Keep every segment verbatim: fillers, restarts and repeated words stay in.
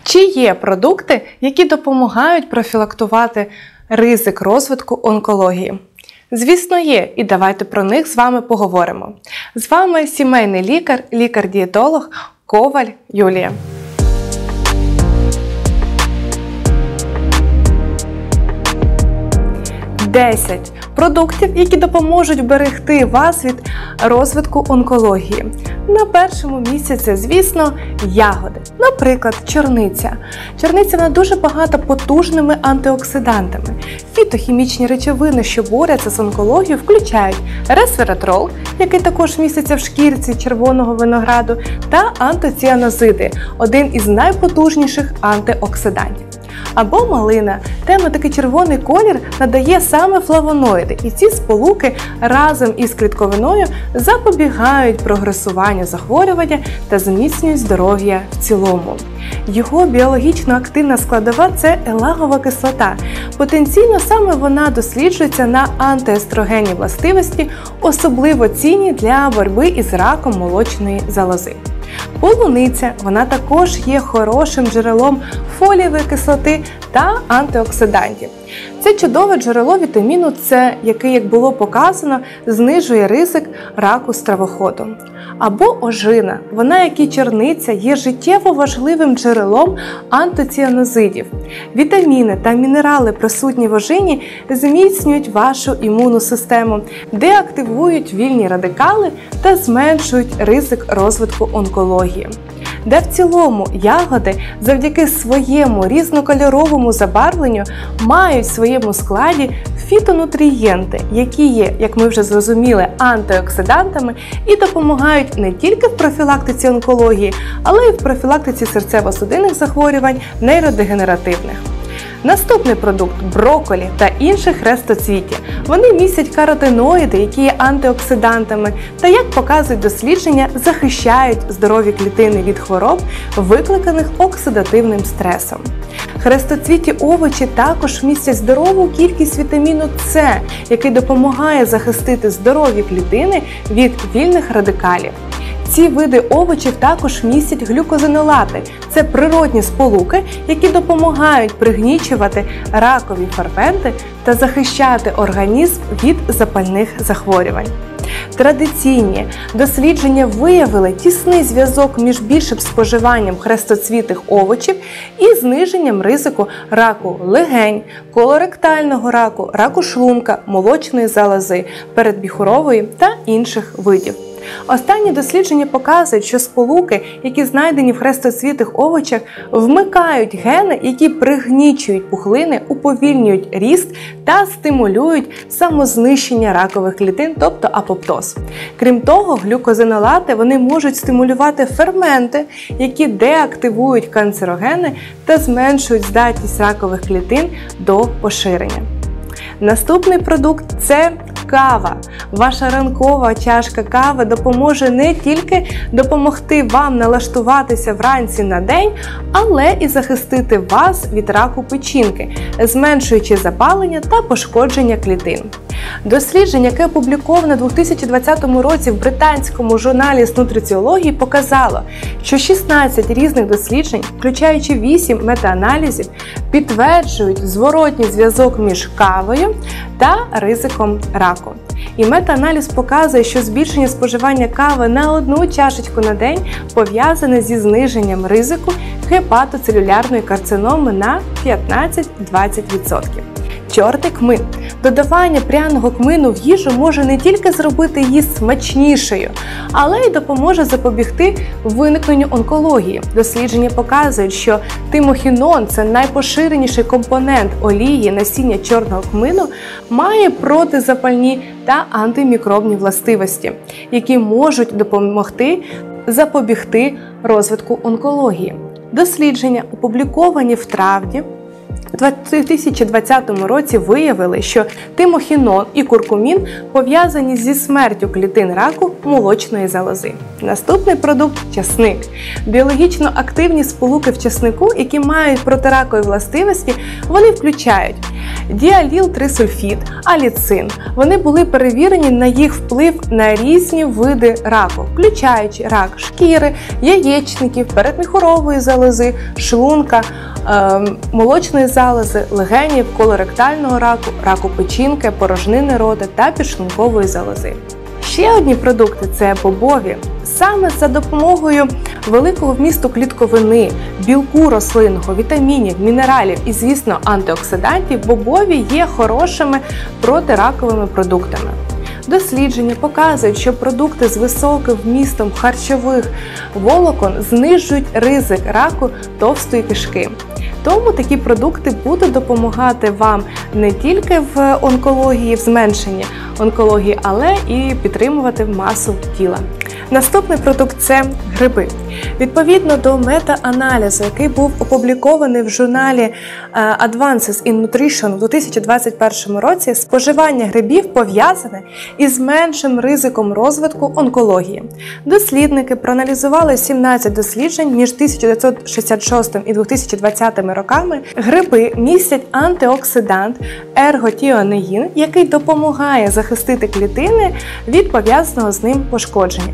Чи є продукти, які допомагають профілактувати ризик розвитку онкології? Звісно, є, і давайте про них з вами поговоримо. З вами сімейний лікар, лікар-дієтолог Коваль Юлія. десять продуктів, які допоможуть вберегти вас від розвитку онкології. На першому місці це, звісно, ягоди. Наприклад, чорниця. Чорниця вона дуже багата потужними антиоксидантами. Фітохімічні речовини, що борються з онкологією, включають ресвератрол, який також міститься в шкірці червоного винограду, та антоціанозиди – один із найпотужніших антиоксидантів. Або малина. Тему такий червоний колір надає саме флавоноїди, і ці сполуки разом із клітковиною запобігають прогресуванню захворювання та зміцнюють здоров'я в цілому. Його біологічно активна складова – це елагова кислота. Потенційно саме вона досліджується на антиестрогенні властивості, особливо цінні для боротьби із раком молочної залози. Полуниця, вона також є хорошим джерелом фолієвої кислоти та антиоксидантів. Це чудове джерело вітаміну С, який, як було показано, знижує ризик раку стравоходу. Або ожина, вона, як і чорниця, є життєво важливим джерелом антоціанозидів. Вітаміни та мінерали, присутні в ожині, зміцнюють вашу імунну систему, деактивують вільні радикали та зменшують ризик розвитку онкології. Де в цілому ягоди завдяки своєму різнокольоровому забарвленню мають в своєму складі фітонутрієнти, які є, як ми вже зрозуміли, антиоксидантами і допомагають не тільки в профілактиці онкології, але й в профілактиці серцево-судинних захворювань, нейродегенеративних. Наступний продукт – брокколі та інші хрестоцвіття. Вони містять каротиноїди, які є антиоксидантами, та, як показують дослідження, захищають здорові клітини від хвороб, викликаних оксидативним стресом. Хрестоцвітті овочі також містять здорову кількість вітаміну С, який допомагає захистити здорові клітини від вільних радикалів. Ці види овочів також містять глюкозинолати – це природні сполуки, які допомагають пригнічувати ракові ферменти та захищати організм від запальних захворювань. Традиційні дослідження виявили тісний зв'язок між більшим споживанням хрестоцвітих овочів і зниженням ризику раку легень, колоректального раку, раку шлунка, молочної залози, передміхурової та інших видів. Останні дослідження показують, що сполуки, які знайдені в хрестоцвітих овочах, вмикають гени, які пригнічують пухлини, уповільнюють ріст та стимулюють самознищення ракових клітин, тобто апоптоз. Крім того, глюкозинолати вони можуть стимулювати ферменти, які деактивують канцерогени та зменшують здатність ракових клітин до поширення. Наступний продукт – це кава. Ваша ранкова чашка кави допоможе не тільки допомогти вам налаштуватися вранці на день, але і захистити вас від раку печінки, зменшуючи запалення та пошкодження клітин. Дослідження, яке опубліковане у дві тисячі двадцятому році в британському журналі з нутриціології, показало, що шістнадцять різних досліджень, включаючи вісім метааналізів, підтверджують зворотній зв'язок між кавою та ризиком раку. І метааналіз показує, що збільшення споживання кави на одну чашечку на день пов'язане зі зниженням ризику гепатоцелюлярної карциноми на п'ятнадцять-двадцять відсотків. Чорний кмин. Додавання пряного кмину в їжу може не тільки зробити її смачнішою, але й допоможе запобігти виникненню онкології. Дослідження показують, що тимохінон – це найпоширеніший компонент олії насіння чорного кмину, має протизапальні та антимікробні властивості, які можуть допомогти запобігти розвитку онкології. Дослідження, опубліковані в травні у дві тисячі двадцятому році, виявили, що тимохінон і куркумін пов'язані зі смертю клітин раку молочної залози. Наступний продукт – часник. Біологічно активні сполуки в часнику, які мають протиракові властивості, вони включають діаліл-трисульфід, аліцин. Вони були перевірені на їх вплив на різні види раку, включаючи рак шкіри, яєчників, передміхурової залози, шлунка, е, молочної залози, легенів, колоректального раку, раку печінки, порожнини рота та підшлункової залози. Ще одні продукти – це бобові. Саме за допомогою великого вмісту клітковини, білку рослинного, вітамінів, мінералів і, звісно, антиоксидантів, бобові є хорошими протираковими продуктами. Дослідження показують, що продукти з високим вмістом харчових волокон знижують ризик раку товстої кишки. Тому такі продукти будуть допомагати вам не тільки в онкології, в зменшенні онкології, але і підтримувати масу тіла. Наступний продукт – це гриби. Відповідно до мета-аналізу, який був опублікований в журналі Advances in Nutrition у дві тисячі двадцять першому році, споживання грибів пов'язане із меншим ризиком розвитку онкології. Дослідники проаналізували сімнадцять досліджень між тисяча дев'ятсот шістдесят шостим і дві тисячі двадцятим роками. Гриби містять антиоксидант ерготіонеїн, який допомагає захистити клітини від пов'язаного з ним пошкодження.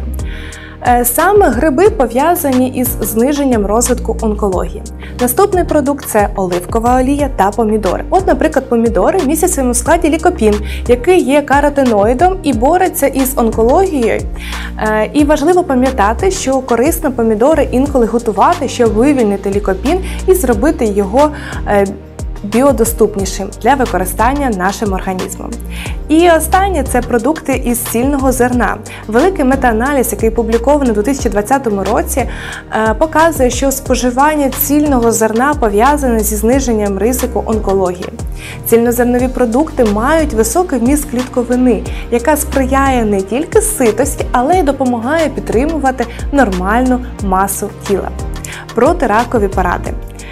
Саме гриби пов'язані із зниженням розвитку онкології. Наступний продукт – це оливкова олія та помідори. От, наприклад, помідори містять в своєму складі лікопін, який є каротиноїдом і бореться із онкологією. І важливо пам'ятати, що корисно помідори інколи готувати, щоб вивільнити лікопін і зробити його біодоступнішим для використання нашим організмом. І останнє – це продукти із цільного зерна. Великий метааналіз, який опублікований у дві тисячі двадцятому році, показує, що споживання цільного зерна пов'язане зі зниженням ризику онкології. Цільнозернові продукти мають високий вміст клітковини, яка сприяє не тільки ситості, але й допомагає підтримувати нормальну масу тіла. Протиракові поради.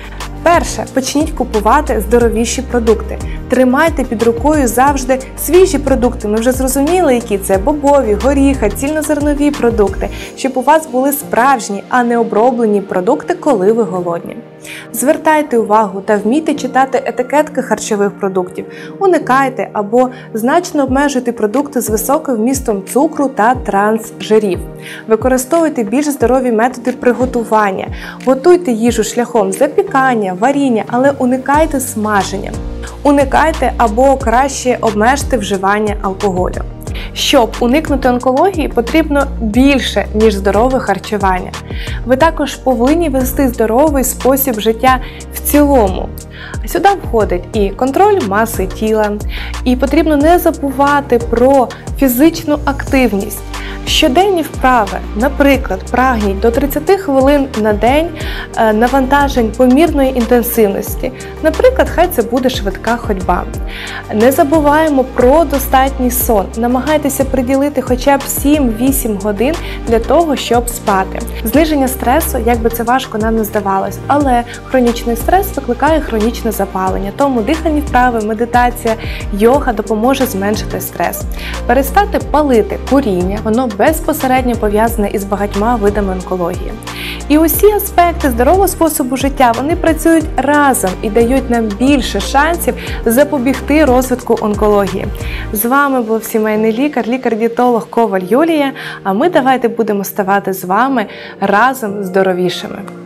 Перше, почніть купувати здоровіші продукти. Тримайте під рукою завжди свіжі продукти. Ми вже зрозуміли, які це бобові, горіха, цільнозернові продукти, щоб у вас були справжні, а не оброблені продукти, коли ви голодні. Звертайте увагу та вмійте читати етикетки харчових продуктів. Уникайте або значно обмежуйте продукти з високим вмістом цукру та трансжирів. Використовуйте більш здорові методи приготування. Готуйте їжу шляхом запікання, варіння, але уникайте смаження. Уникайте або краще обмежте вживання алкоголю. Щоб уникнути онкології, потрібно більше, ніж здорове харчування. Ви також повинні вести здоровий спосіб життя в цілому. Сюди входить і контроль маси тіла, і потрібно не забувати про фізичну активність. Щоденні вправи, наприклад, прагніть до тридцяти хвилин на день навантажень помірної інтенсивності. Наприклад, хай це буде швидка ходьба. Не забуваємо про достатній сон. Намагайтеся приділити хоча б сім-вісім годин для того, щоб спати. Зниження стресу, як би це важко нам не здавалось, але хронічний стрес викликає хронічне запалення. Тому дихальні вправи, медитація, йога допоможе зменшити стрес. Перестати палити куріння, воно безпосередньо пов'язане із багатьма видами онкології. І усі аспекти здорового способу життя, вони працюють разом і дають нам більше шансів запобігти розвитку онкології. З вами був сімейний лікар, лікар-дієтолог Коваль Юлія, а ми давайте будемо ставати з вами разом здоровішими.